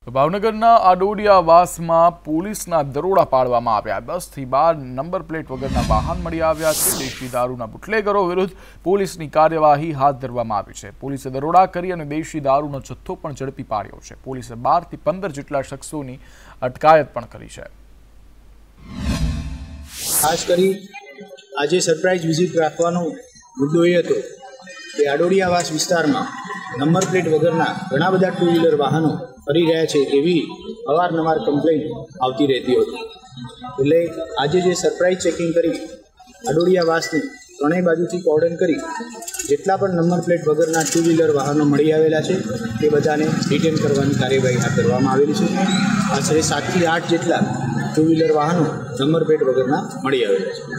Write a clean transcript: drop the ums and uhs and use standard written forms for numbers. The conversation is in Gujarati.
ભાવનગરના આડોડિયાવાસમાં પોલીસના દરોડા પાડવામાં આવ્યા। 10 થી 12 નંબર પ્લેટ વગરના વાહન મળી આવ્યા છે। દેશી દારૂના બુટલેગરો વિરુદ્ધ પોલીસની કાર્યવાહી હાથ ધરવામાં આવી છે। પોલીસે દરોડા કરી અને દેશી દારૂનો જથ્થો પણ ઝડપી પાડ્યો છે। પોલીસે 12 થી 15 જેટલા શખ્સોની અટકાયત પણ કરી છે। ખાસ કરી આજે સરપ્રાઇઝ વિઝિટ રાખવાનો મુદ્દો એ હતો કે આડોડિયાવાસ વિસ્તારમાં નંબર પ્લેટ વગરના ઘણા બધા ટુ વ્હીલર વાહનો ફરી રહ્યા છે એવી અવારનવાર કમ્પ્લેન આવતી રહેતી હતી। એટલે આજે જે સરપ્રાઇઝ ચેકિંગ કરી આડોડિયાવાસને ત્રણેય બાજુથી કોર્ડન કરી જેટલા પણ નંબર પ્લેટ વગરના ટુ વ્હીલર વાહનો મળી આવેલા છે તે બધાને ડિટેન કરવાની કાર્યવાહી હાથ ધરવામાં આવેલી છે। આશરે 7 થી 8 જેટલા ટુ વ્હીલર વાહનો નંબર પ્લેટ વગરના મળી આવેલા છે।